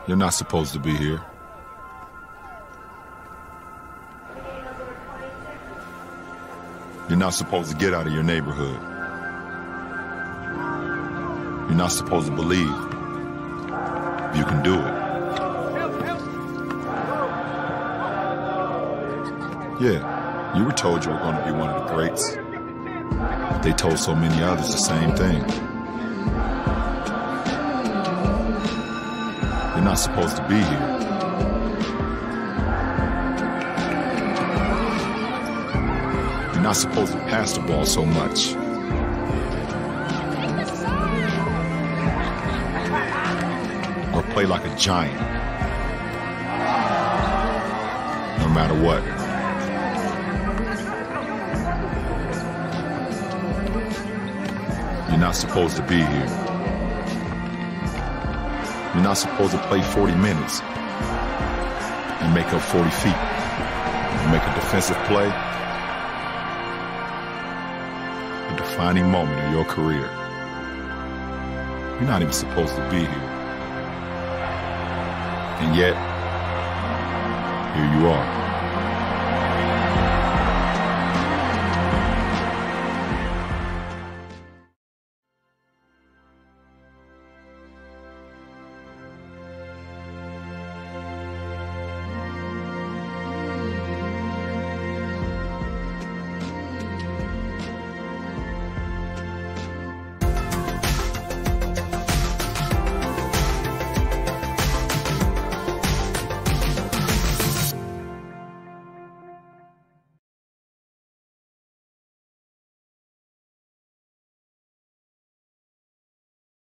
You're not supposed to be here. You're not supposed to get out of your neighborhood. You're not supposed to believe you can do it. Yeah, you were told you were going to be one of the greats. But they told so many others the same thing. You're not supposed to be here. You're not supposed to pass the ball so much. Or play like a giant. No matter what. You're not supposed to be here. You're not supposed to play 40 minutes and make up 40 feet and make a defensive play, a defining moment in your career. You're not even supposed to be here. And yet, here you are.